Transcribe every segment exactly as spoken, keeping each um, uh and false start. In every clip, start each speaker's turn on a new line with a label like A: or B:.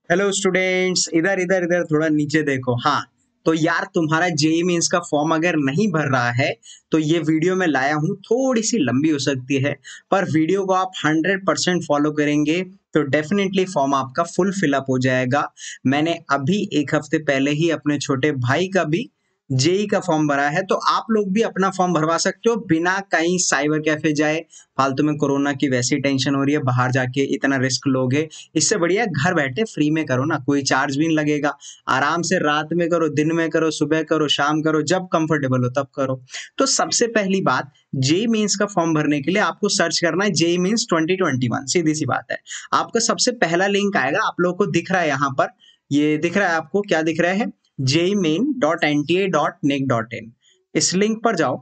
A: Hello students, इधर इधर इधर थोड़ा नीचे देखो। हाँ, तो यार तुम्हारा जेई मेंस का फॉर्म अगर नहीं भर रहा है तो ये वीडियो मैं लाया हूँ। थोड़ी सी लंबी हो सकती है, पर वीडियो को आप हंड्रेड परसेंट फॉलो करेंगे तो डेफिनेटली फॉर्म आपका फुल फिलअप हो जाएगा। मैंने अभी एक हफ्ते पहले ही अपने छोटे भाई का भी जेई का फॉर्म भरा है, तो आप लोग भी अपना फॉर्म भरवा सकते हो बिना कहीं साइबर कैफे जाए। फालतू में कोरोना की वैसी टेंशन हो रही है, बाहर जाके इतना रिस्क लोगे। इससे बढ़िया घर बैठे फ्री में करो ना, कोई चार्ज भी नहीं लगेगा। आराम से रात में करो, दिन में करो, सुबह करो, शाम करो, जब कंफर्टेबल हो तब करो। तो सबसे पहली बात, जेई मेंस का फॉर्म भरने के लिए आपको सर्च करना है JEE Mains twenty twenty one. सीधी सी बात है। आपका सबसे पहला लिंक आएगा, आप लोगों को दिख रहा है यहाँ पर। ये दिख रहा है आपको, क्या दिख रहा है? JEE Main dot N T A dot nic dot in. इस लिंक पर जाओ,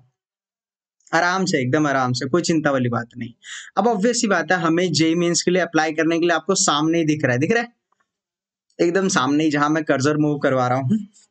A: आराम से, एकदम आराम से, कोई चिंता वाली बात नहीं। अब ऑब्वियस सी बात है, हमें जेई मेंस के लिए अप्लाई करने के लिए आपको सामने ही दिख रहा है, दिख रहा है एकदम सामने ही, जहां मैं कर्सर मूव करवा रहा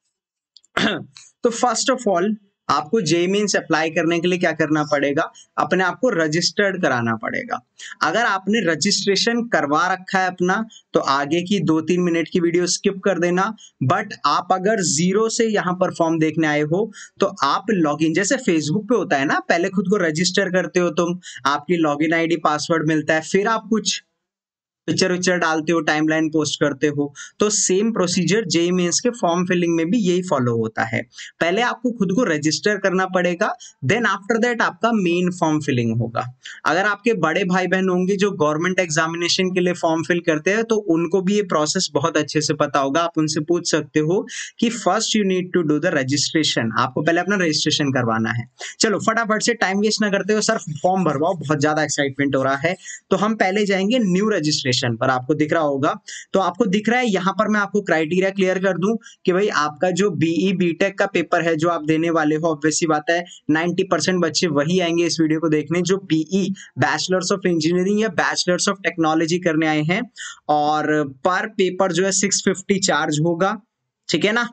A: हूं। तो फर्स्ट ऑफ ऑल, आपको जेई मेंस अप्लाई करने के लिए क्या करना पड़ेगा? अपने आप को रजिस्टर्ड कराना पड़ेगा। अगर आपने रजिस्ट्रेशन करवा रखा है अपना, तो आगे की दो तीन मिनट की वीडियो स्किप कर देना। बट आप अगर जीरो से यहाँ पर फॉर्म देखने आए हो, तो आप लॉगिन, जैसे फेसबुक पे होता है ना, पहले खुद को रजिस्टर करते हो तुम, आपकी लॉगिन आईडी पासवर्ड मिलता है, फिर आप कुछ पिक्चर विक्चर डालते हो, टाइमलाइन पोस्ट करते हो। तो सेम प्रोसीजर जेई मेंस के फॉर्म फिलिंग में भी यही फॉलो होता है। पहले आपको खुद को रजिस्टर करना पड़ेगा, देन आफ्टर दैट आपका मेन फॉर्म फिलिंग होगा। अगर आपके बड़े भाई बहन होंगे जो गवर्नमेंट एग्जामिनेशन के लिए फॉर्म फिल करते हैं, तो उनको भी ये प्रोसेस बहुत अच्छे से पता होगा। आप उनसे पूछ सकते हो कि first you need to do the registration. आपको पहले अपना रजिस्ट्रेशन करवाना है। चलो फटाफट से, टाइम वेस्ट ना करते हो, सर फॉर्म भरवाओ, बहुत ज्यादा एक्साइटमेंट हो रहा है। तो हम पहले जाएंगे न्यू रजिस्ट्रेशन पर। आपको दिख रहा होगा, तो आपको दिख रहा है यहाँ पर, मैं आपको क्राइटेरिया क्लियर कर दूं कि भाई आपका जो बीई बीटेक का पेपर है जो आप देने वाले हो, ऑब्वियस सी बात है नाइंटी परसेंट बच्चे वही आएंगे इस वीडियो को देखने जो बीई बैचलर्स ऑफ इंजीनियरिंग या बैचलर्स ऑफ टेक्नोलॉजी करने आए हैं। और पर पेपर जो है सिक्स फिफ्टी चार्ज होगा, ठीक है ना।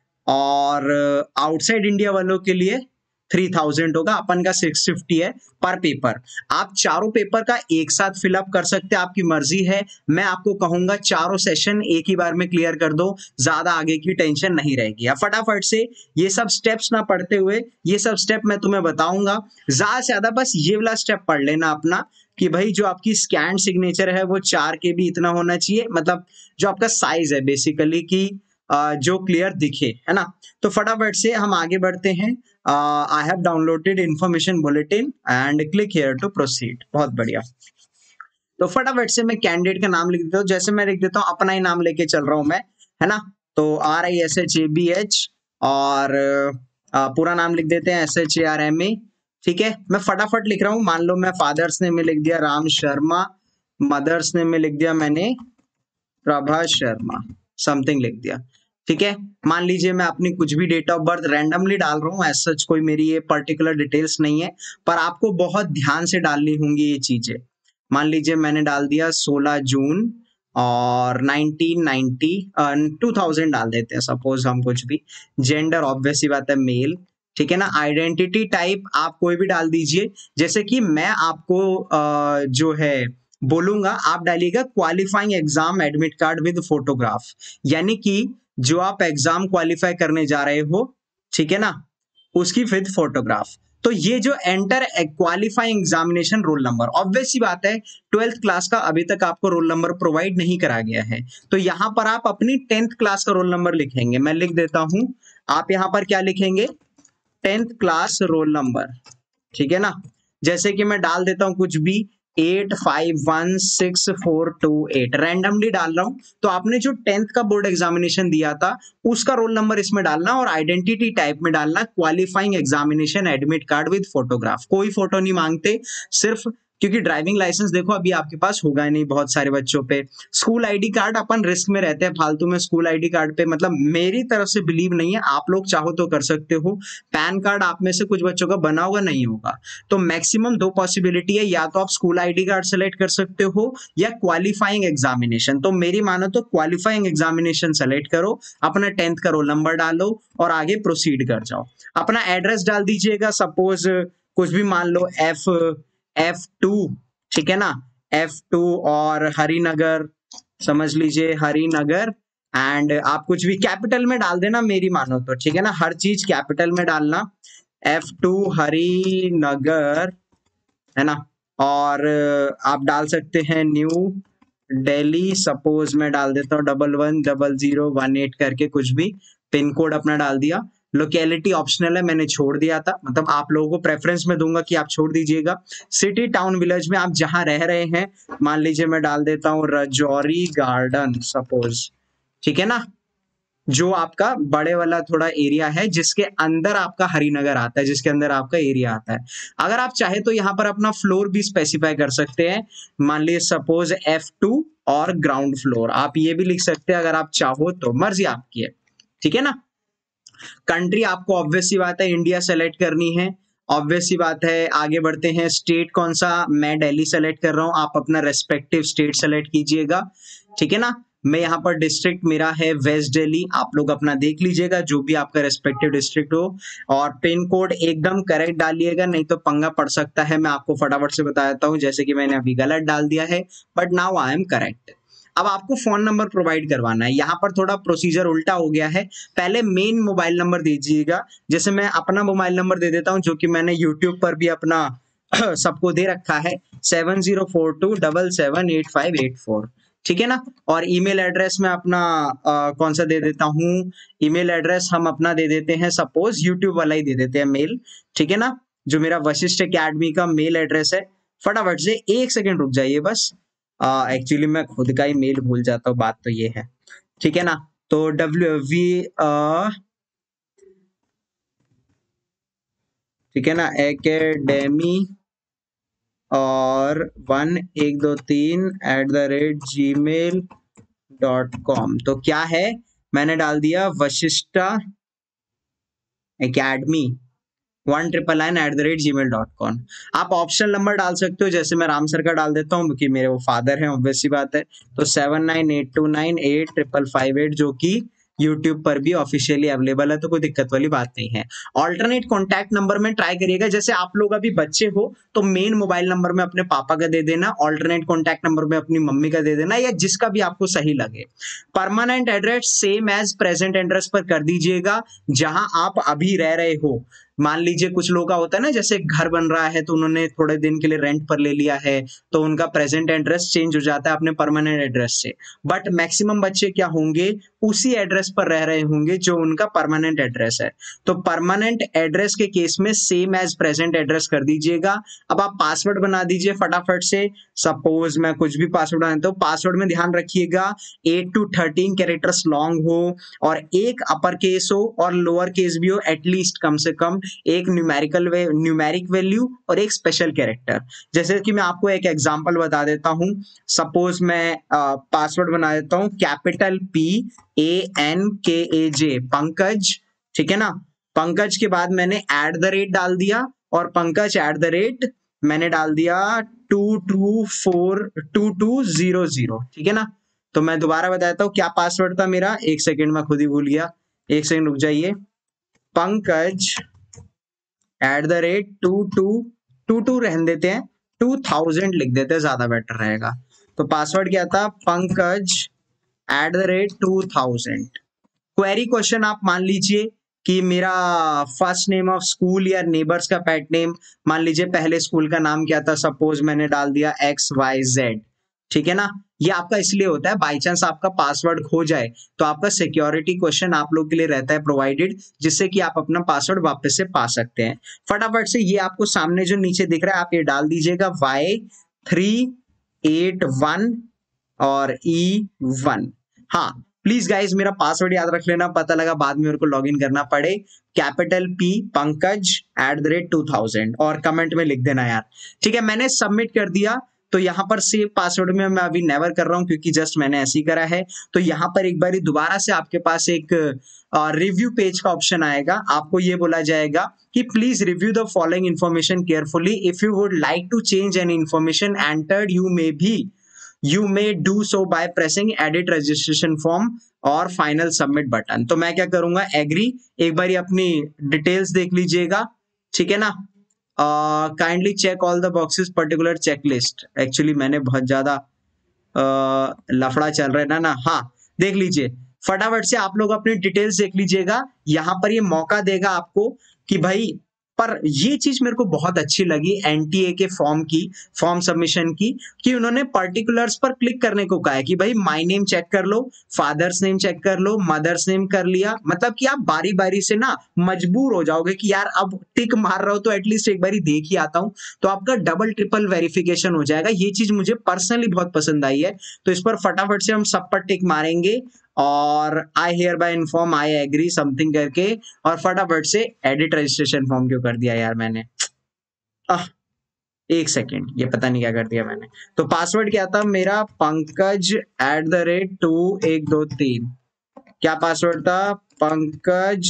A: और आउटसाइड इंडिया वालों के लिए थ्री थाउजेंड होगा, अपन का सिक्स फिफ्टी है पर पेपर। आप चारों पेपर का एक साथ फिलअप कर सकते हैं, आपकी मर्जी है। मैं आपको कहूंगा चारों सेशन एक ही बार में क्लियर कर दो, ज्यादा आगे की टेंशन नहीं रहेगी। अब फटाफट से ये सब स्टेप्स ना पढ़ते हुए, ये सब स्टेप मैं तुम्हें बताऊंगा, ज्यादा से ज्यादा बस ये वाला स्टेप पढ़ लेना अपना, कि भाई जो आपकी स्कैन सिग्नेचर है वो चार के बी इतना होना चाहिए, मतलब जो आपका साइज है बेसिकली, कि जो क्लियर दिखे, है ना। तो फटाफट से हम आगे बढ़ते हैं। I have downloaded information bulletin and click here to proceed. बहुत बढ़िया। तो फटाफट से मैं कैंडिडेट का नाम लिख देता हूँ, जैसे मैं लिख देता हूँ, अपना ही नाम लेके चल रहा हूं मैं, है ना। तो R I S H A B H, और आ, पूरा नाम लिख देते हैं S H A R M A. ठीक है, मैं फटाफट लिख रहा हूँ। मान लो मैं फादर्स ने में लिख दिया राम शर्मा, मदर्स ने में लिख दिया मैंने प्रभा शर्मा, समथिंग लिख दिया। ठीक है, मान लीजिए मैं अपनी कुछ भी डेट ऑफ बर्थ रैंडमली डाल रहा हूँ, एज सच कोई मेरी ये पर्टिकुलर डिटेल्स नहीं है, पर आपको बहुत ध्यान से डालनी होंगी ये चीजें। मान लीजिए मैंने डाल दिया सोलह जून और नाइनटीन नाइंटी, टू थाउजेंड डाल देते हैं सपोज हम, कुछ भी। जेंडर ऑब्वियस सी बात है मेल, ठीक है ना। आइडेंटिटी टाइप आप कोई भी डाल दीजिए, जैसे कि मैं आपको uh, जो है बोलूंगा, आप डालिएगा qualifying exam admit card with photograph, यानी कि जो आप एग्जाम क्वालिफाई करने जा रहे हो, ठीक है ना, उसकी विद फोटोग्राफ। तो ये जो enter qualifying examination roll number, obvious सी बात है ट्वेल्थ क्लास का अभी तक आपको रोल नंबर प्रोवाइड नहीं करा गया है, तो यहां पर आप अपनी टेंथ क्लास का रोल नंबर लिखेंगे। मैं लिख देता हूं, आप यहां पर क्या लिखेंगे? टेंथ क्लास रोल नंबर, ठीक है ना। जैसे कि मैं डाल देता हूं कुछ भी, eight five one six four two eight, randomly डाल रहा हूं। तो आपने जो टेंथ का बोर्ड एग्जामिनेशन दिया था उसका रोल नंबर इसमें डालना, और आइडेंटिटी टाइप में डालना qualifying examination admit card with photograph. कोई फोटो नहीं मांगते, सिर्फ, क्योंकि ड्राइविंग लाइसेंस देखो अभी आपके पास होगा नहीं बहुत सारे बच्चों पे। स्कूल आईडी कार्ड अपन रिस्क में रहते हैं फालतू में, स्कूल आईडी कार्ड पे मतलब मेरी तरफ से बिलीव नहीं है, आप लोग चाहो तो कर सकते हो। पैन कार्ड आप में से कुछ बच्चों का बना हुआ नहीं होगा, तो मैक्सिमम दो पॉसिबिलिटी है, या तो आप स्कूल आईडी कार्ड सेलेक्ट कर सकते हो या क्वालिफाइंग एग्जामिनेशन। तो मेरी मानो तो क्वालिफाइंग एग्जामिनेशन सेलेक्ट करो, अपना टेंथ का रोल नंबर डालो और आगे प्रोसीड कर जाओ। अपना एड्रेस डाल दीजिएगा, सपोज कुछ भी मान लो एफ एफ टू, ठीक है ना, एफ टू और हरिनगर, समझ लीजिए हरिनगर, एंड आप कुछ भी कैपिटल में डाल देना मेरी मानो तो, ठीक है ना, हर चीज कैपिटल में डालना। एफ टू हरिनगर, है ना। और आप डाल सकते हैं न्यू दिल्ली, सपोज मैं डाल देता हूँ double one double zero one eight करके कुछ भी, पिन कोड अपना डाल दिया। लोकेलिटी ऑप्शनल है, मैंने छोड़ दिया था, मतलब आप लोगों को प्रेफरेंस में दूंगा कि आप छोड़ दीजिएगा। सिटी टाउन विलेज में आप जहां रह रहे हैं, मान लीजिए मैं डाल देता हूँ रजौरी गार्डन सपोज, ठीक है ना, जो आपका बड़े वाला थोड़ा एरिया है जिसके अंदर आपका हरिनगर आता है, जिसके अंदर आपका एरिया आता है। अगर आप चाहे तो यहाँ पर अपना फ्लोर भी स्पेसिफाई कर सकते हैं, मान लीजिए सपोज एफ टू और ग्राउंड फ्लोर, आप ये भी लिख सकते हैं अगर आप चाहो तो, मर्जी आपकी है, ठीक है ना। कंट्री आपको ऑब्वियस सी बात है इंडिया सेलेक्ट करनी है, ऑब्वियस सी बात है। आगे बढ़ते हैं, स्टेट कौन सा, मैं दिल्ली सेलेक्ट कर रहा हूं, आप अपना रेस्पेक्टिव स्टेट सेलेक्ट कीजिएगा, ठीक है ना। मैं यहाँ पर डिस्ट्रिक्ट मेरा है वेस्ट दिल्ली, आप लोग अपना देख लीजिएगा जो भी आपका रेस्पेक्टिव डिस्ट्रिक्ट हो, और पिन कोड एकदम करेक्ट डालिएगा, नहीं तो पंगा पड़ सकता है। मैं आपको फटाफट से बता देता हूँ, जैसे कि मैंने अभी गलत डाल दिया है, but now I am correct. अब आपको फोन नंबर प्रोवाइड करवाना है, यहाँ पर थोड़ा प्रोसीजर उल्टा हो गया है, पहले मेन मोबाइल नंबर दीजिएगा। जैसे मैं अपना मोबाइल नंबर दे देता हूँ जो कि मैंने यूट्यूब पर भी अपना सबको दे रखा है, seven zero four two double seven eight five eight four, ठीक है ना। और ईमेल एड्रेस में अपना आ, कौन सा दे देता हूँ, ईमेल एड्रेस हम अपना दे देते हैं, सपोज यूट्यूब वाला ही दे देते हैं मेल, ठीक है ना, जो मेरा वशिष्ठ एकेडमी का मेल एड्रेस है। फटाफट से एक सेकेंड रुक जाइए बस, एक्चुअली मैं खुद का ही मेल भूल जाता हूँ, बात तो ये है, ठीक है ना। तो डब्ल्यू वी ठीक है ना, एकेडमी और वन एक दो तीन at the rate gmail dot com. तो क्या है, मैंने डाल दिया Vashishtha academy one triple nine at the rate gmail dot com. आप ऑप्शनल नंबर डाल सकते हो, जैसे मैं राम सर का डाल देता हूँ क्योंकि मेरे वो फादर हैं, ऑब्वियस सी बात है। तो seven nine eight two nine eight triple five eight, जो कि यूट्यूब पर भी ऑफिशियली अवेलेबल है, तो कोई दिक्कत वाली बात नहीं है। ऑल्टरनेट कॉन्टैक्ट नंबर में ट्राई करिएगा, जैसे आप लोग अभी बच्चे हो तो मेन मोबाइल नंबर में अपने पापा का दे देना, ऑल्टरनेट कॉन्टैक्ट नंबर में अपनी मम्मी का दे देना, या जिसका भी आपको सही लगे। Permanent address same as present address पर कर दीजिएगा, जहां आप अभी रह रहे हो। मान लीजिए कुछ लोग का होता है ना, जैसे घर बन रहा है तो उन्होंने थोड़े दिन के लिए रेंट पर ले लिया है, तो उनका प्रेजेंट एड्रेस चेंज हो जाता है अपने परमानेंट एड्रेस से, बट मैक्सिमम बच्चे क्या होंगे, उसी एड्रेस पर रह रहे होंगे जो उनका परमानेंट एड्रेस है। तो परमानेंट एड्रेस के केस में सेम एज प्रेजेंट एड्रेस कर दीजिएगा। अब आप पासवर्ड बना दीजिए फटाफट से, सपोज मैं कुछ भी पासवर्ड बनाता हूँ, पासवर्ड में ध्यान रखिएगा eight to thirteen characters long हो, और एक अपर केस हो और लोअर केस भी हो, एटलीस्ट कम से कम एक न्यूमेरिकल वे न्यूमेरिक वैल्यू और एक स्पेशल कैरेक्टर। जैसे कि मैं आपको एक एग्जांपल बता देता हूं, सपोज मैं पासवर्ड बना देता हूं कैपिटल पी ए एन के ए जे पंकज, ठीक है ना। पंकज के बाद मैंने एट द रेट डाल दिया, और पंकज एट द रेट मैंने डाल दिया two two four two two zero zero, ठीक है ना। तो मैं दोबारा बताता हूँ क्या पासवर्ड था मेरा, एक सेकेंड मैं खुद ही भूल गया, एक सेकेंड रुक जाइए। Pankaj at the rate two two two two रहने देते हैं, टू थाउजेंड लिख देते हैं, ज्यादा बेटर रहेगा। तो पासवर्ड क्या था, Pankaj at the rate two thousand. Query question आप मान लीजिए कि मेरा फर्स्ट नेम ऑफ स्कूल या नेबर्स का पेट नेम, मान लीजिए पहले स्कूल का नाम क्या था, सपोज मैंने डाल दिया एक्स वाई जेड, ठीक है ना। ये आपका इसलिए होता है, बाई चांस आपका पासवर्ड खो जाए तो आपका सिक्योरिटी क्वेश्चन आप लोग के लिए रहता है प्रोवाइडेड, जिससे कि आप अपना पासवर्ड वापस से पा सकते हैं। फटाफट से ये आपको सामने जो नीचे दिख रहा है आप ये डाल दीजिएगा, वाई थ्री एट वन और ई वन। हाँ प्लीज गाइज मेरा पासवर्ड याद रख लेना, पता लगा बाद में मेरे को लॉगिन करना पड़े। Capital P Pankaj at the rate two thousand, और कमेंट में लिख देना यार, ठीक है। मैंने सबमिट कर दिया, तो यहाँ पर सेव पासवर्ड में मैं अभी नेवर कर रहा हूँ क्योंकि जस्ट मैंने ऐसे ही करा है। तो यहाँ पर एक बार दोबारा से आपके पास एक रिव्यू uh, पेज का ऑप्शन आएगा, आपको ये बोला जाएगा कि please review the following information carefully, if you would like to change an information entered you may be you may do so by pressing edit registration form और final submit button. तो मैं क्या करूंगा, एग्री, एक बार अपनी details देख लीजिएगा, ठीक है ना। Kindly check all the boxes particular checklist, actually मैंने बहुत ज्यादा लफड़ा चल रहा है ना ना हाँ देख लीजिए, फटाफट से आप लोग अपनी डिटेल्स देख लीजिएगा। यहाँ पर ये मौका देगा आपको कि भाई, पर ये चीज मेरे को बहुत अच्छी लगी एनटीए के फॉर्म की, फॉर्म सबमिशन की, कि उन्होंने पर्टिकुलर्स पर क्लिक करने को कहा है कि भाई माय नेम चेक कर लो, फादर्स नेम चेक कर लो, मदर्स नेम कर लिया, मतलब कि आप बारी बारी से ना मजबूर हो जाओगे कि यार अब टिक मार रहे हो तो एटलीस्ट एक बारी देख ही आता हूं, तो आपका डबल ट्रिपल वेरिफिकेशन हो जाएगा। ये चीज मुझे पर्सनली बहुत पसंद आई है, तो इस पर फटाफट से हम सब पर टिक मारेंगे और I hereby inform I agree something करके, और फटाफट से एडिट रजिस्ट्रेशन फॉर्म क्यों कर दिया यार मैंने, आह, एक सेकेंड, ये पता नहीं क्या कर दिया मैंने। तो पासवर्ड क्या था मेरा, Pankaj at the rate two एक दो तीन, क्या पासवर्ड था, Pankaj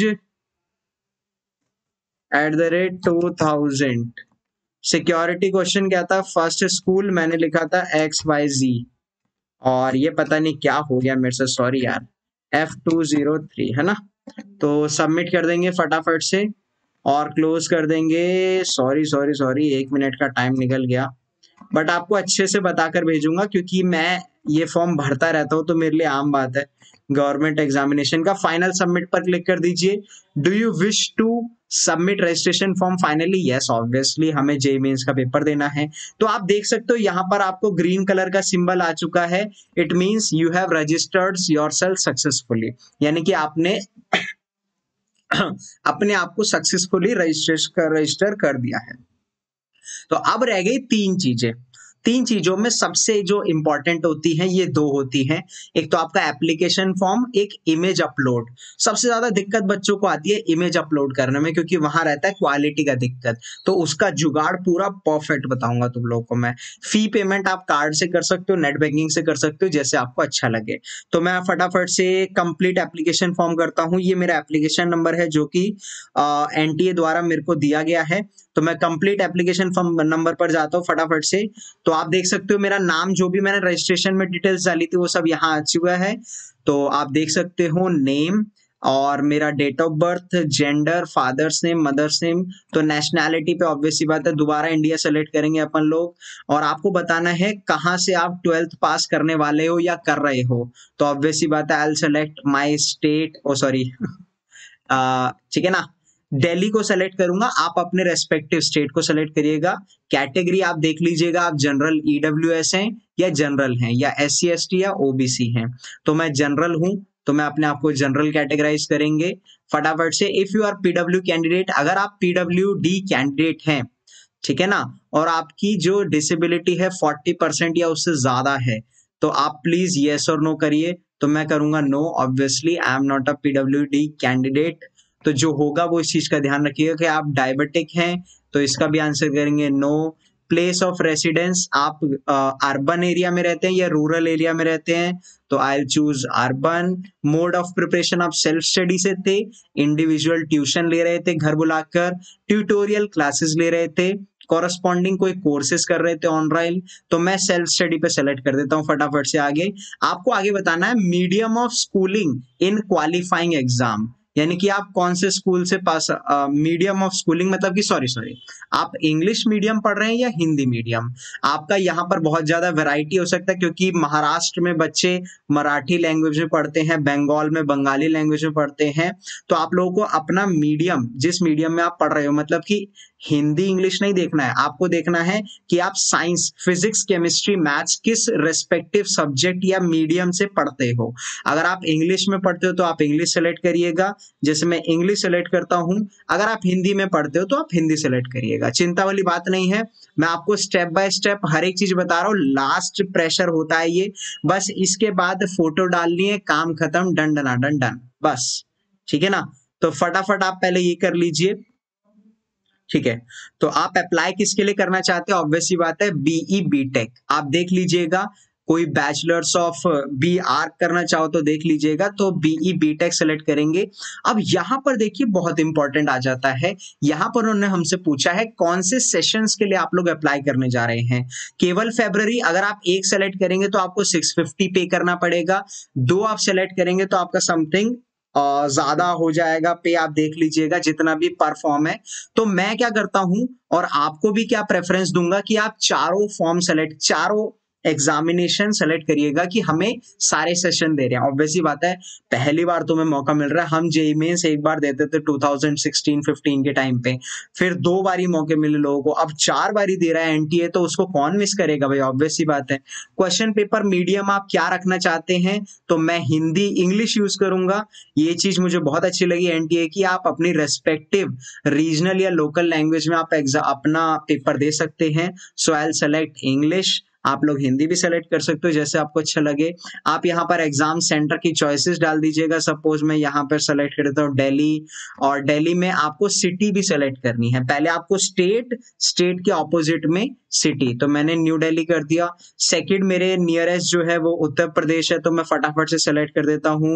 A: at the rate two thousand. Security question क्या था, फर्स्ट स्कूल मैंने लिखा था एक्स वाई जी, और ये पता नहीं क्या हो गया मेरे से, सॉरी यार, एफ टू जीरो थ्री है ना। तो सबमिट कर देंगे फटाफट से और क्लोज कर देंगे। सॉरी सॉरी सॉरी एक मिनट का टाइम निकल गया, बट आपको अच्छे से बताकर भेजूंगा क्योंकि मैं ये फॉर्म भरता रहता हूँ तो मेरे लिए आम बात है। गवर्नमेंट एग्जामिनेशन का फाइनल सबमिट पर क्लिक कर दीजिए। Do you wish to submit registration form finally, yes obviously हमें जेईई मेंस का पेपर देना है। तो आप देख सकते हो यहाँ पर आपको ग्रीन कलर का सिंबल आ चुका है, it means you have registered yourself successfully, यानी कि आपने अपने आप को सक्सेसफुली रजिस्टर रजिस्टर कर दिया है। तो अब रह गई तीन चीजें, तीन चीजों में सबसे जो इंपॉर्टेंट होती हैं ये दो होती हैं, एक तो आपका एप्लीकेशन फॉर्म, एक इमेज अपलोड। सबसे ज्यादा दिक्कत बच्चों को आती है इमेज अपलोड करने में, क्योंकि वहां रहता है क्वालिटी का दिक्कत, तो उसका जुगाड़ पूरा परफेक्ट बताऊंगा तुम लोगों को मैं। फी पेमेंट आप कार्ड से कर सकते हो, नेट बैंकिंग से कर सकते हो, जैसे आपको अच्छा लगे। तो मैं फटाफट से कंप्लीट एप्लीकेशन फॉर्म करता हूँ। ये मेरा एप्लीकेशन नंबर है जो कि एनटीए द्वारा मेरे को दिया गया है। तो मैं कंप्लीट एप्लीकेशन फॉर्म नंबर पर जाता हूँ फटाफट से। तो आप देख सकते हो मेरा नाम जो भी मैंने रजिस्ट्रेशन में डिटेल्स डाली थी वो सब यहाँ आ चुका है। तो आप देख सकते हो नेम और मेरा date of birth, gender, father's name, mother's name. तो नेशनैलिटी पे ऑब्वियस सी बात है दोबारा इंडिया सेलेक्ट करेंगे अपन लोग, और आपको बताना है कहाँ से आप ट्वेल्थ पास करने वाले हो या कर रहे हो। तो ऑब्वियस सी बात है I will select my state, oh sorry ठीक है ना, दिल्ली को सेलेक्ट करूंगा, आप अपने रेस्पेक्टिव स्टेट को सेलेक्ट करिएगा। कैटेगरी आप देख लीजिएगा, आप जनरल ईडब्ल्यूएस हैं या जनरल हैं या एस सी एस टी या ओबीसी हैं। तो मैं जनरल हूं, तो मैं अपने आप को जनरल कैटेगराइज करेंगे फटाफट से। If you are PW candidate, अगर आप पीडब्ल्यू डी कैंडिडेट हैं, ठीक है ना, और आपकी जो डिसेबिलिटी है फोर्टी परसेंट या उससे ज्यादा है, तो आप प्लीज येस और नो करिए। तो मैं करूंगा no, obviously I am not a PW D candidate. तो जो होगा वो इस चीज का ध्यान रखिएगा कि आप डायबिटिक हैं, तो इसका भी आंसर करेंगे नो। प्लेस ऑफ रेसिडेंस, आप अर्बन एरिया में रहते हैं या रूरल एरिया में रहते हैं, तो I choose urban. Mode of preparation आप सेल्फ स्टडी से थे, इंडिविजुअल ट्यूशन ले रहे थे घर बुलाकर, ट्यूटोरियल क्लासेस ले रहे थे, कॉरस्पॉन्डिंग कोई कोर्सेज कर रहे थे ऑनलाइन, तो मैं सेल्फ स्टडी पे सेलेक्ट कर देता हूँ फटाफट से। आगे आपको आगे बताना है medium of schooling in qualifying exam, यानी कि आप कौन से स्कूल से पास, मीडियम ऑफ स्कूलिंग मतलब कि सॉरी सॉरी आप इंग्लिश मीडियम पढ़ रहे हैं या हिंदी मीडियम। आपका यहाँ पर बहुत ज्यादा वैरायटी हो सकता है, क्योंकि महाराष्ट्र में बच्चे मराठी लैंग्वेज में पढ़ते हैं, बंगाल में बंगाली लैंग्वेज में पढ़ते हैं। तो आप लोगों को अपना मीडियम, जिस मीडियम में आप पढ़ रहे हो, मतलब कि हिंदी इंग्लिश नहीं देखना है, आपको देखना है कि आप साइंस, फिजिक्स, केमिस्ट्री, मैथ्स किस रेस्पेक्टिव सब्जेक्ट या मीडियम से पढ़ते हो। अगर आप इंग्लिश में पढ़ते हो तो आप इंग्लिश सेलेक्ट करिएगा, जैसे मैं इंग्लिश सेलेक्ट करता हूं। अगर आप हिंदी में पढ़ते हो तो आप हिंदी सेलेक्ट करिएगा, चिंता वाली बात नहीं है। मैं आपको स्टेप बाय स्टेप हर एक चीज बता रहा हूँ, लास्ट प्रेशर होता है ये, बस इसके बाद फोटो डालनी है, काम खत्म, डन डन डन डन, बस ठीक है ना। तो फटाफट आप पहले ये कर लीजिए, ठीक है। तो आप अप्लाई किसके लिए करना चाहते हो, ऑब्वियस सी बात है बीई बीटेक, आप देख लीजिएगा। कोई बैचलर्स ऑफ बी आर्क करना चाहो तो देख लीजिएगा, तो बीई बीटेक सेलेक्ट करेंगे। अब यहाँ पर देखिए बहुत इंपॉर्टेंट आ जाता है, यहाँ पर उन्होंने हमसे पूछा है कौन से सेशंस के लिए आप लोग अप्लाई करने जा रहे हैं। केवल फेब्रुअरी, अगर आप एक सेलेक्ट करेंगे तो आपको सिक्स फिफ्टी पे करना पड़ेगा, दो आप सेलेक्ट करेंगे तो आपका समथिंग ज्यादा हो जाएगा पे, आप देख लीजिएगा जितना भी पर फॉर्म है। तो मैं क्या करता हूं और आपको भी क्या प्रेफरेंस दूंगा कि आप चारों फॉर्म सेलेक्ट, चारों एग्जामिनेशन सेलेक्ट करिएगा कि हमें सारे सेशन दे रहे हैं। ऑब्वियसली बात है, पहली बार तुम्हें मौका मिल रहा है। हम जेईई मेंस एक बार देते थे टू थाउजेंड सिक्सटीन फिफ्टीन के टाइम पे, फिर दो बारी मौके मिले लोगों को, अब चार बारी दे रहा है एनटीए, तो उसको कौन मिस करेगा भाई, ऑब्वियसली बात है। क्वेश्चन पेपर मीडियम आप क्या रखना चाहते हैं, तो मैं हिंदी इंग्लिश यूज करूंगा। ये चीज मुझे बहुत अच्छी लगी एनटीए की, आप अपनी रेस्पेक्टिव रीजनल या लोकल लैंग्वेज में आप अपना पेपर दे सकते हैं। So I will select English, आप लोग हिंदी भी सेलेक्ट कर सकते हो जैसे आपको अच्छा लगे। आप यहाँ पर एग्जाम सेंटर की चॉइसेस डाल दीजिएगा। सपोज मैं यहाँ पर सेलेक्ट कर देता हूँ दिल्ली, और दिल्ली में आपको सिटी भी सेलेक्ट करनी है। पहले आपको स्टेट, स्टेट के ऑपोजिट में सिटी, तो मैंने न्यू दिल्ली कर दिया। सेकंड मेरे नियरेस्ट जो है वो उत्तर प्रदेश है, तो मैं फटाफट से सेलेक्ट कर देता हूँ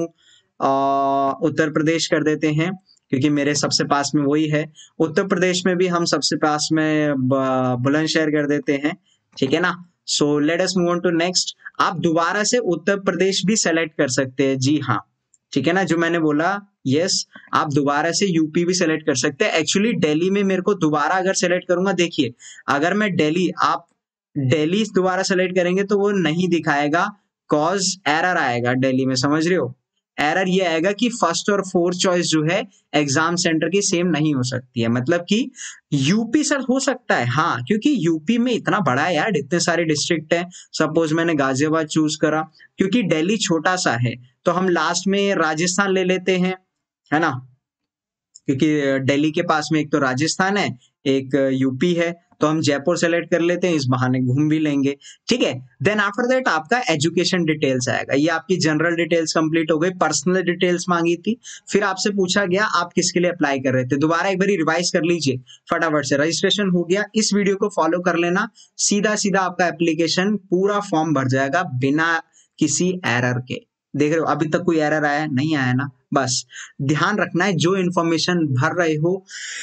A: उत्तर प्रदेश कर देते हैं, क्योंकि मेरे सबसे पास में वही है। उत्तर प्रदेश में भी हम सबसे पास में बुलंदशहर कर देते हैं, ठीक है ना। So let us move on to next. आप दोबारा से उत्तर प्रदेश भी सेलेक्ट कर सकते हैं, जी हाँ, ठीक है ना, जो मैंने बोला यस। आप दोबारा से यूपी भी सेलेक्ट कर सकते हैं। एक्चुअली दिल्ली में मेरे को दोबारा अगर सेलेक्ट करूंगा, देखिए अगर मैं दिल्ली, आप दिल्ली दोबारा सेलेक्ट करेंगे तो वो नहीं दिखाएगा, कॉज एरर आएगा दिल्ली में, समझ रहे हो। एरर ये आएगा कि फर्स्ट और फोर्थ चॉइस जो है एग्जाम सेंटर की सेम नहीं हो सकती है, मतलब कि यूपी सर हो सकता है, हाँ, क्योंकि यूपी में इतना बड़ा है यार, इतने सारे डिस्ट्रिक्ट हैं। सपोज मैंने गाजियाबाद चूज करा, क्योंकि दिल्ली छोटा सा है, तो हम लास्ट में राजस्थान ले लेते हैं, है ना, क्योंकि दिल्ली के पास में एक तो राजस्थान है, एक यूपी है, तो हम जयपुर सेलेक्ट कर लेते हैं, इस बहाने घूम भी लेंगे, ठीक है। देन आफ्टर दैट आपका एजुकेशन डिटेल्स आएगा। ये आपकी जनरल डिटेल्स कंप्लीट हो गई, पर्सनल डिटेल्स मांगी थी, फिर आपसे पूछा गया आप किसके लिए अप्लाई कर रहे थे। दोबारा एक बार रिवाइज कर लीजिए फटाफट से। रजिस्ट्रेशन हो गया, इस वीडियो को फॉलो कर लेना, सीधा सीधा आपका एप्लीकेशन पूरा फॉर्म भर जाएगा बिना किसी एरर के। देख रहे हो अभी तक कोई एरर आया नहीं, आया ना। बस ध्यान रखना है, जो इंफॉर्मेशन भर रहे हो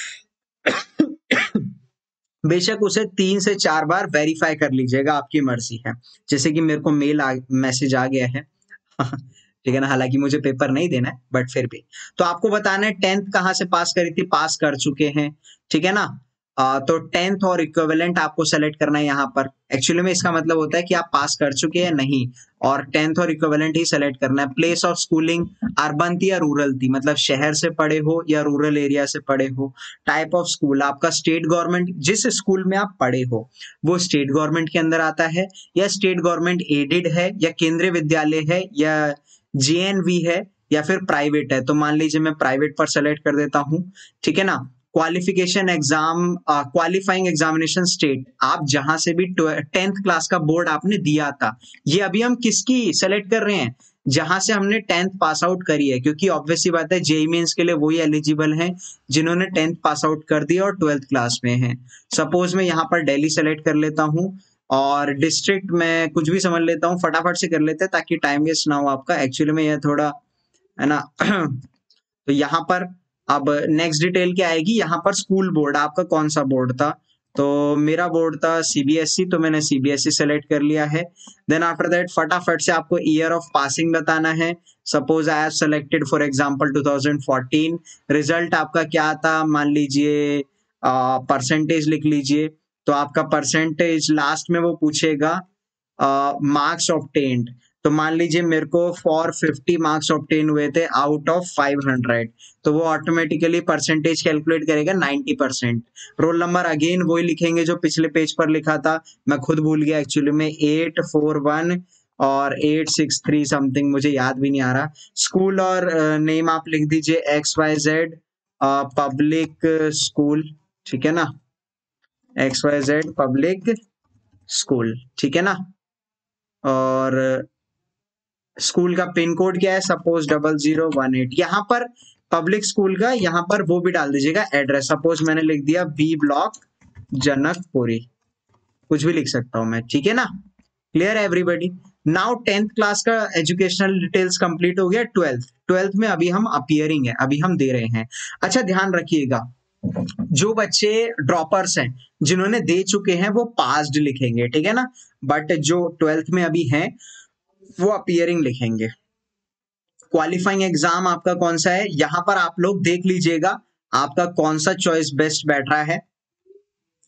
A: बेशक उसे तीन से चार बार वेरीफाई कर लीजिएगा, आपकी मर्जी है। जैसे कि मेरे को मेल आ, मैसेज आ गया है ठीक है ना, हालांकि मुझे पेपर नहीं देना है, बट फिर भी तो आपको बताना है टेंथ कहाँ से पास करी थी, पास कर चुके हैं, ठीक है ना। आ, तो टेंथ और इक्विवेलेंट आपको सेलेक्ट करना है यहाँ पर। एक्चुअली में इसका मतलब होता है कि आप पास कर चुके हैं नहीं, और टेंथ और इक्विवेलेंट ही सेलेक्ट करना है। प्लेस ऑफ स्कूलिंग अर्बन थी या रूरल थी, मतलब शहर से पढ़े हो या रूरल एरिया से पढ़े हो। टाइप ऑफ स्कूल आपका स्टेट गवर्नमेंट, जिस स्कूल में आप पढ़े हो वो स्टेट गवर्नमेंट के अंदर आता है, या स्टेट गवर्नमेंट एडेड है, या केंद्रीय विद्यालय है, या जेएनवी है, या फिर प्राइवेट है। तो मान लीजिए मैं प्राइवेट पर सेलेक्ट कर देता हूँ, ठीक है ना। Qualification exam, qualifying examination state, आप जहां से भी टेंथ क्लास का बोर्ड आपने दिया था, ये अभी हम किसकी सेलेक्ट कर रहे हैं, जहां से हमने टेंथ पास आउट करी है, क्योंकि ऑब्वियसली बात है जेईई मेंस के लिए वही एलिजिबल हैं जिन्होंने टेंथ पास आउट कर दिया और ट्वेल्थ क्लास में हैं। सपोज मैं यहाँ पर दिल्ली सेलेक्ट कर लेता हूँ, और डिस्ट्रिक्ट में कुछ भी समझ लेता हूँ, फटाफट से कर लेते हैं ताकि टाइम वेस्ट ना हो आपका। एक्चुअली में यह थोड़ा है ना तो यहाँ पर अब नेक्स्ट डिटेल क्या आएगी, यहाँ पर स्कूल बोर्ड आपका कौन सा बोर्ड था, तो मेरा बोर्ड था सीबीएसई, तो मैंने सीबीएसई सेलेक्ट कर लिया है। देन आफ्टर दैट फटाफट से आपको ईयर ऑफ पासिंग बताना है। Suppose I have selected for example two thousand fourteen. Result आपका क्या था, मान लीजिए परसेंटेज लिख लीजिए, तो आपका परसेंटेज लास्ट में वो पूछेगा मार्क्स ऑब्टेन्ड, तो मान लीजिए मेरे को फॉर फिफ्टी मार्क्स ऑब्टेन हुए थे आउट ऑफ फाइव हंड्रेड, तो वो ऑटोमेटिकली परसेंटेज कैलकुलेट करेगा ninety percent. Roll number again वही लिखेंगे जो पिछले पेज पर लिखा था, मैं खुद भूल गया एक्चुअली में, एट फोर वन और एट सिक्स थ्री समथिंग, मुझे याद भी नहीं आ रहा। स्कूल और नेम आप लिख दीजिए X Y Z public school, ठीक है ना, X Y Z public school, ठीक है ना। और स्कूल का पिन कोड क्या है, suppose double zero one eight. यहाँ पर पब्लिक स्कूल का यहाँ पर वो भी डाल दीजिएगा एड्रेस, सपोज मैंने लिख दिया बी ब्लॉक जनकपुरी, कुछ भी लिख सकता हूं मैं, ठीक है ना। क्लियर है एवरीबॉडी। नाउ टेंथ क्लास का एजुकेशनल डिटेल्स कंप्लीट हो गया। ट्वेल्थ ट्वेल्थ में अभी हम अपियरिंग है, अभी हम दे रहे हैं। अच्छा ध्यान रखिएगा, जो बच्चे ड्रॉपर्स हैं जिन्होंने दे चुके हैं वो पास्ड लिखेंगे, ठीक है ना, बट जो ट्वेल्थ में अभी हैं वो अपियरिंग लिखेंगे। क्वालिफाइंग एग्जाम आपका कौन सा है, यहां पर आप लोग देख लीजिएगा आपका कौन सा चॉइस बेस्ट बैठ रहा है,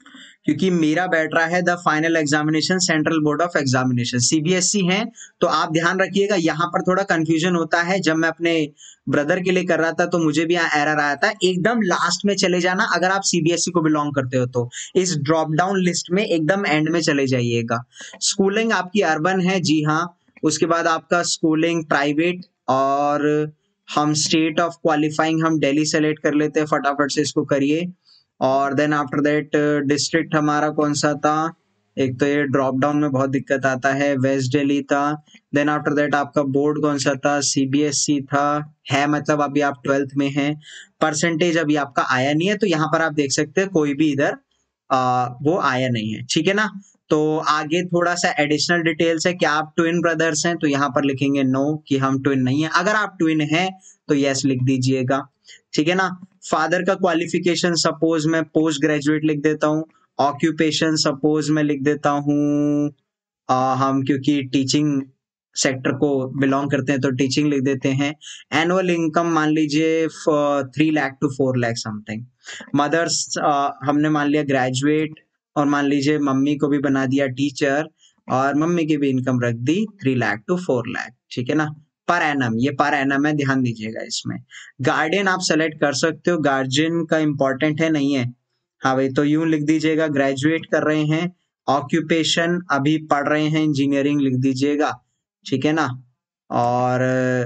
A: क्योंकि मेरा बैठ रहा है the final examination central board of examination, CBSE है। तो आप ध्यान रखिएगा, यहाँ पर थोड़ा कंफ्यूजन होता है। जब मैं अपने ब्रदर के लिए कर रहा था तो मुझे भी यहाँ एरर आया था। एकदम लास्ट में चले जाना अगर आप सीबीएसई को बिलोंग करते हो तो, इस ड्रॉप डाउन लिस्ट में एकदम एंड में चले जाइएगा। स्कूलिंग आपकी अर्बन है, जी हाँ। उसके बाद आपका स्कूलिंग प्राइवेट, और हम स्टेट ऑफ क्वालिफाइंग हम दिल्ली सेलेक्ट कर लेते हैं, फटाफट से इसको करिए। और देन आफ्टर दैट डिस्ट्रिक्ट हमारा कौन सा था, एक तो ये ड्रॉप डाउन में बहुत दिक्कत आता है, वेस्ट दिल्ली था। देन आफ्टर दैट आपका बोर्ड कौन सा था, सीबीएसई था, है मतलब अभी आप ट्वेल्थ में हैं। परसेंटेज अभी आपका आया नहीं है, तो यहाँ पर आप देख सकते हैं कोई भी इधर आ, वो आया नहीं है, ठीक है ना। तो आगे थोड़ा सा एडिशनल डिटेल्स है, क्या आप ट्विन ब्रदर्स हैं, तो यहाँ पर लिखेंगे नो कि हम ट्विन नहीं है। अगर आप ट्विन हैं तो यस लिख दीजिएगा, ठीक है ना। फादर का क्वालिफिकेशन सपोज मैं पोस्ट ग्रेजुएट लिख देता हूँ। ऑक्यूपेशन सपोज मैं लिख देता हूँ हम, क्योंकि टीचिंग सेक्टर को बिलोंग करते हैं तो टीचिंग लिख देते हैं। एनुअल इनकम मान लीजिए three lakh to four lakh something. Mother's हमने मान लिया ग्रेजुएट, और मान लीजिए मम्मी को भी बना दिया टीचर, और मम्मी की भी इनकम रख दी three lakh to four lakh, ठीक है ना। पर एनम, ये पर एनम है, ध्यान दीजिएगा इसमें। गार्डियन आप सेलेक्ट कर सकते हो, गार्जियन का इंपॉर्टेंट है नहीं है। हाँ भाई, तो यूं लिख दीजिएगा, ग्रेजुएट कर रहे हैं। ऑक्यूपेशन अभी पढ़ रहे हैं, इंजीनियरिंग लिख दीजिएगा, ठीक है ना। और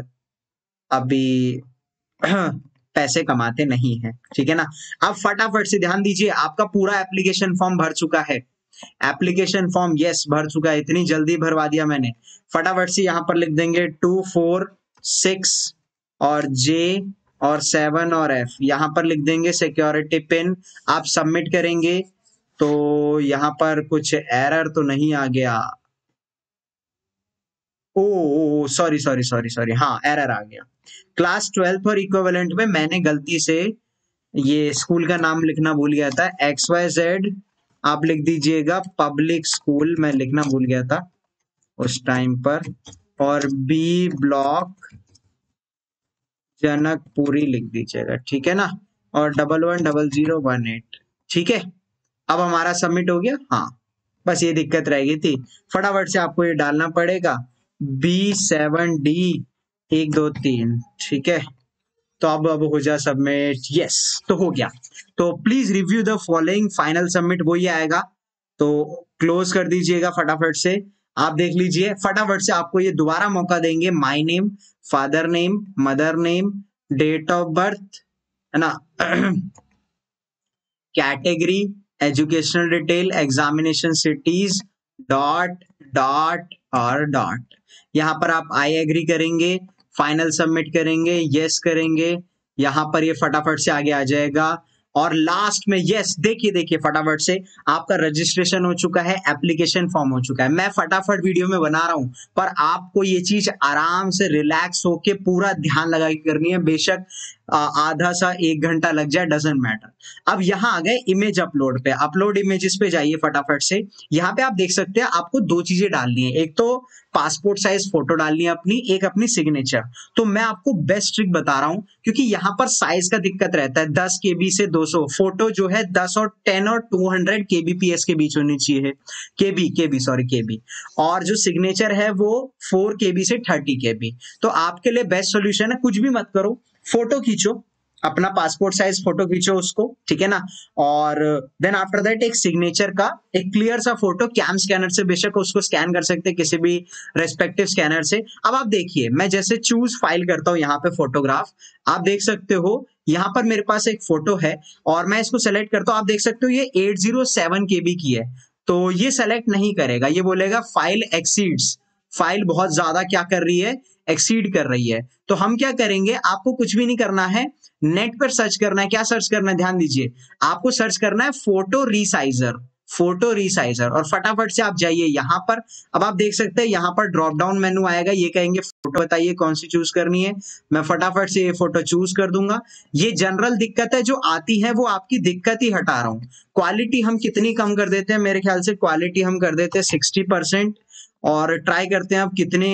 A: अभी पैसे कमाते नहीं है, ठीक है ना। अब फटाफट से ध्यान दीजिए, आपका पूरा एप्लीकेशन फॉर्म भर चुका है। एप्लीकेशन फॉर्म यस भर चुका है, इतनी जल्दी भरवा दिया मैंने। फटाफट से यहाँ पर लिख देंगे टू फोर सिक्स और जे और सेवन और एफ, यहाँ पर लिख देंगे सिक्योरिटी पिन। आप सबमिट करेंगे तो यहाँ पर कुछ एरर तो नहीं आ गया, oh sorry sorry sorry sorry, हाँ एरर आ गया। क्लास ट्वेल्थ और इक्विवेलेंट में मैंने गलती से ये स्कूल का नाम लिखना भूल गया था, एक्स वाई जेड आप लिख दीजिएगा पब्लिक स्कूल, मैं लिखना भूल गया था उस टाइम पर। और बी ब्लॉक जनकपुरी लिख दीजिएगा, ठीक है ना। और double one double zero one eight, ठीक है। अब हमारा सबमिट हो गया, हाँ बस ये दिक्कत रह गई थी। फटाफट से आपको ये डालना पड़ेगा, बी सेवन डी एक दो तीन, ठीक है। तो अब अब हो जा सबमिट, यस तो हो गया। तो please review the following, final submit वही आएगा, तो क्लोज कर दीजिएगा फटाफट से। आप देख लीजिए, फटाफट से आपको ये दोबारा मौका देंगे, my name, father name, mother name, date of birth, है ना, category, educational detail, examination cities, dot dot और डॉट। यहाँ पर आप आई एग्री करेंगे, फाइनल सबमिट करेंगे, यस करेंगे, यहाँ पर ये फटाफट से आगे आ जाएगा। और लास्ट में यस, देखिए देखिए फटाफट से आपका रजिस्ट्रेशन हो चुका है, एप्लीकेशन फॉर्म हो चुका है। मैं फटाफट वीडियो में बना रहा हूं, पर आपको ये चीज आराम से रिलैक्स होके पूरा ध्यान लगा के करनी है। बेशक आधा सा एक घंटा लग जाए, डजंट मैटर। अब यहाँ आ गए इमेज अपलोड पे, अपलोड इमेजेस पे जाइए फटाफट से। यहाँ पे आप देख सकते हैं आपको दो चीजें डालनी है, एक तो पासपोर्ट साइज फोटो डालनी है अपनी, एक अपनी सिग्नेचर। तो मैं आपको बेस्ट ट्रिक बता रहा हूं, क्योंकि यहाँ पर साइज का दिक्कत रहता है, दस केबी से दो सौ, फोटो जो है दस और टेन और टू हंड्रेड केबीपीएस के बीच होनी चाहिए, केबी केबी सॉरी केबी। और जो सिग्नेचर है वो फोर केबी से थर्टी केबी। तो आपके लिए बेस्ट सोल्यूशन है, कुछ भी मत करो, फोटो खींचो, अपना पासपोर्ट साइज फोटो खींचो उसको, ठीक है ना। और देन आफ्टर दैट एक सिग्नेचर का एक क्लियर सा फोटो, कैम स्कैनर से बेशक उसको स्कैन कर सकते हैं, किसी भी रेस्पेक्टिव स्कैनर से। अब आप देखिए, मैं जैसे चूज फाइल करता हूं यहाँ पे फोटोग्राफ, आप देख सकते हो यहाँ पर मेरे पास एक फोटो है और मैं इसको सेलेक्ट करता हूं, आप देख सकते हो ये एट जीरो सेवन केबी की है, तो ये सेलेक्ट नहीं करेगा, ये बोलेगा फाइल एक्सीड्स, फाइल बहुत ज्यादा क्या कर रही है, एक्सीड कर रही है। तो हम क्या करेंगे, आपको कुछ भी नहीं करना है, नेट पर सर्च करना है। क्या सर्च करना है, ध्यान दीजिए, आपको सर्च करना है फोटो रीसाइजर, फोटो रीसाइजर, और फटाफट से आप जाइए यहाँ पर। अब आप देख सकते हैं यहाँ पर ड्रॉप डाउन मेनू आएगा, ये कहेंगे फोटो बताइए कौन सी चूज करनी है, मैं फटाफट से ये फोटो चूज कर दूंगा। ये जनरल दिक्कत है जो आती है, वो आपकी दिक्कत ही हटा रहा हूं। क्वालिटी हम कितनी कम कर देते हैं, मेरे ख्याल से क्वालिटी हम कर देते हैं सिक्सटी परसेंट, और ट्राई करते हैं आप कितने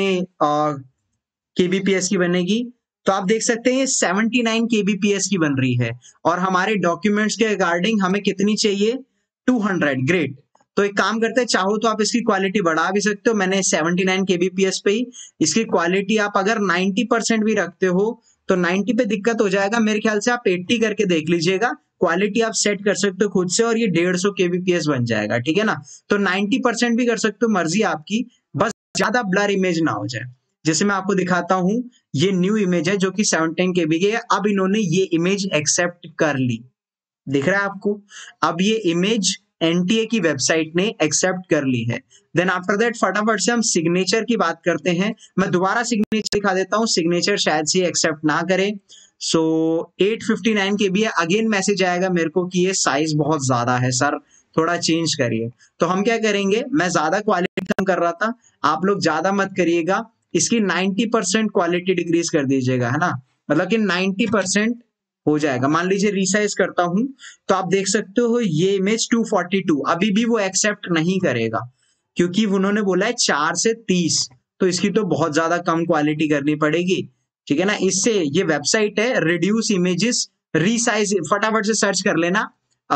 A: केबीपीएस की बनेगी। तो आप देख सकते हैं ये सेवेंटी नाइन केबीपीएस की बन रही है, और हमारे डॉक्यूमेंट्स के रिगार्डिंग हमें कितनी चाहिए, टू हंड्रेड, ग्रेट। तो एक काम करते हैं, चाहो तो आप इसकी क्वालिटी बढ़ा भी सकते हो। मैंने सेवेंटी नाइन केबीपीएस पे ही इसकी क्वालिटी, आप अगर नाइंटी परसेंट भी रखते हो तो नाइंटी पे दिक्कत हो जाएगा। मेरे ख्याल से आप एट्टी करके देख लीजिएगा, क्वालिटी आप सेट कर सकते हो खुद से और ये डेढ़ सौ केबीपीएस बन जाएगा, ठीक है ना। तो नाइंटी परसेंट भी कर सकते हो, मर्जी आपकी, बस ज्यादा ब्लर इमेज ना हो जाए। जैसे मैं आपको दिखाता हूं, ये न्यू इमेज है जो कि सेवनटीन केबी की है। अब इन्होंने ये इमेज एक्सेप्ट कर ली, दिख रहा है आपको। अब ये इमेज एनटीए की वेबसाइट ने एक्सेप्ट कर ली है। देन आफ्टर दैट फटाफट से हम सिग्नेचर की बात करते हैं। मैं दोबारा सिग्नेचर दिखा देता हूं, सिग्नेचर शायद से एक्सेप्ट ना करे। So eight fifty nine KB है। अगेन मैसेज आएगा मेरे को कि ये साइज बहुत ज्यादा है सर, थोड़ा चेंज करिए। तो हम क्या करेंगे, मैं ज्यादा क्वालिटी कम कर रहा था, आप लोग ज्यादा मत करिएगा, इसकी नाइंटी परसेंट क्वालिटी डिक्रीज कर दीजिएगा, है ना। मतलब कि नाइंटी परसेंट हो जाएगा। मान लीजिए रीसाइज करता हूं तो आप देख सकते हो ये इमेज टू फोर्टी टू, अभी भी वो एक्सेप्ट नहीं करेगा क्योंकि उन्होंने बोला है चार से तीस, तो इसकी तो बहुत ज्यादा कम क्वालिटी करनी पड़ेगी, ठीक है ना। इससे ये वेबसाइट है रिड्यूस इमेजेस रीसाइज, फटाफट से सर्च कर लेना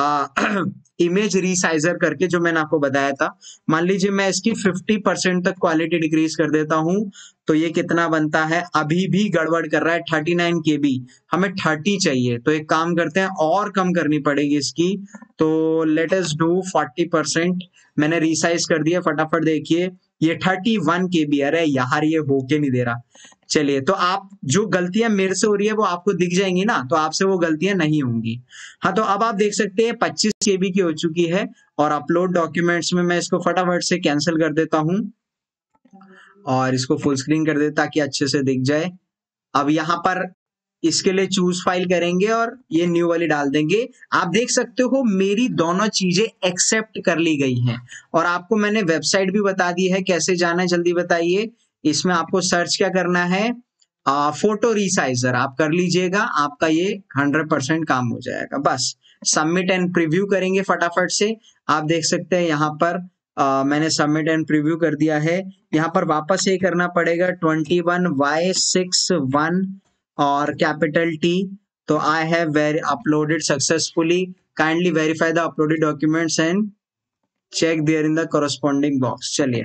A: इमेज रीसाइजर करके, जो मैंने आपको बताया था। मान लीजिए मैं इसकी फिफ्टी परसेंट तक क्वालिटी डिक्रीज कर देता हूं तो ये कितना बनता है, अभी भी गड़बड़ कर रहा है, थर्टी नाइन केबी, हमें थर्टी चाहिए। तो एक काम करते हैं, और कम करनी पड़ेगी इसकी, तो let us do forty percent. मैंने रीसाइज कर दिया, फटाफट देखिए ये थर्टी वन केबी, अरे यार ये होके नहीं दे रहा। चलिए, तो आप जो गलतियां मेरे से हो रही है वो आपको दिख जाएंगी ना, तो आपसे वो गलतियां नहीं होंगी। हाँ, तो अब आप देख सकते हैं पच्चीस केबी की हो चुकी है। और अपलोड डॉक्यूमेंट्स में मैं इसको फटाफट से कैंसिल कर देता हूं और इसको फुल स्क्रीन कर देता ताकि अच्छे से दिख जाए। अब यहाँ पर इसके लिए चूज फाइल करेंगे और ये न्यू वाली डाल देंगे। आप देख सकते हो मेरी दोनों चीजें एक्सेप्ट कर ली गई हैं। और आपको मैंने वेबसाइट भी बता दी है, कैसे जाना है जल्दी बताइए। इसमें आपको सर्च क्या करना है, आ, फोटो रिसाइजर आप कर लीजिएगा, आपका ये हंड्रेड परसेंट काम हो जाएगा। बस सबमिट एंड प्रीव्यू करेंगे फटाफट से। आप देख सकते हैं यहाँ पर आ, मैंने सबमिट एंड प्रीव्यू कर दिया है। यहाँ पर वापस ये करना पड़ेगा twenty one Y six one और कैपिटल टी। तो I have very uploaded successfully, kindly verify the uploaded documents and check there in the corresponding box. चलिए,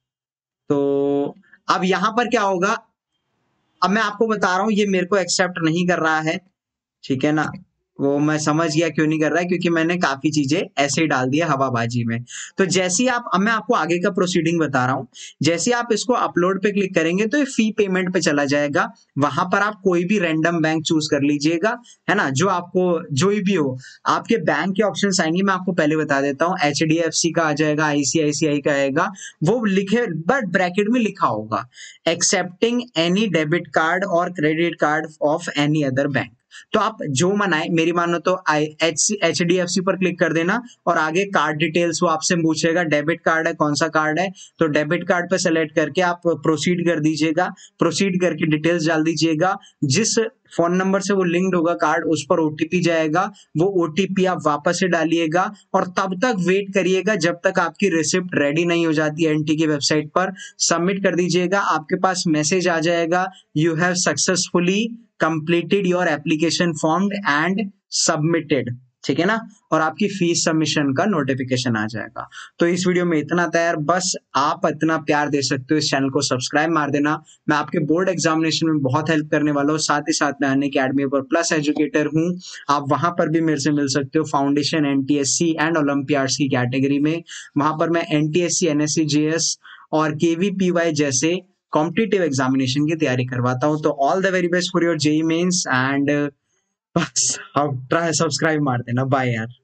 A: तो अब यहां पर क्या होगा, अब मैं आपको बता रहा हूं ये मेरे को एक्सेप्ट नहीं कर रहा है, ठीक है ना। वो मैं समझ गया क्यों नहीं कर रहा है, क्योंकि मैंने काफी चीजें ऐसे ही डाल दिया हवाबाजी में। तो जैसे ही आप, अब मैं आपको आगे का प्रोसीडिंग बता रहा हूं, जैसे आप इसको अपलोड पे क्लिक करेंगे तो ये फी पेमेंट पे चला जाएगा। वहां पर आप कोई भी रैंडम बैंक चूज कर लीजिएगा, है ना, जो आपको जो भी हो। आपके बैंक के ऑप्शन आएंगे, मैं आपको पहले बता देता हूँ, एच डी एफ सी का आ जाएगा, आईसीआईसीआई का आएगा, वो लिखे बट ब्रैकेट में लिखा होगा एक्सेप्टिंग एनी डेबिट कार्ड और credit card of any other bank. तो आप जो मनाए, मेरी मानो तो I H H D F C पर क्लिक कर देना और आगे कार्ड डिटेल्स वो आपसे पूछेगा, डेबिट कार्ड है, कौन सा कार्ड है, तो डेबिट कार्ड पर सेलेक्ट करके आप प्रोसीड कर दीजिएगा। प्रोसीड करके डिटेल्स डाल दीजिएगा, जिस फोन नंबर से वो लिंक्ड होगा कार्ड उस पर ओटीपी जाएगा, वो ओटीपी आप वापस से डालिएगा और तब तक वेट करिएगा जब तक आपकी रिसिप्ट रेडी नहीं हो जाती एनटी की वेबसाइट पर। सबमिट कर दीजिएगा, आपके पास मैसेज आ जाएगा, you have successfully completed your application form and submitted, ठीक है ना। और आपकी फीस सबमिशन का नोटिफिकेशन आ जाएगा। तो इस वीडियो में इतना था यार, बस आप इतना प्यार दे सकते हो, इस चैनल को सब्सक्राइब मार देना। मैं आपके बोर्ड एग्जामिनेशन में बहुत हेल्प करने वाला हूँ, साथ ही साथ मैं अन अकेडमी पर प्लस एजुकेटर हूँ, आप वहां पर भी मेरे से मिल सकते हो। फाउंडेशन, एनटीएससी एंड ओलंपियाड्स की कैटेगरी में, वहां पर मैं एनटीएससी, एनएससी, जेएस और केवीपीवाई जैसे कॉम्पिटिटिव एग्जामिनेशन की तैयारी करवाता हूँ। तो all the very best for your JEE mains and बस अब ट्राई सब्सक्राइब मार देना। बाय यार।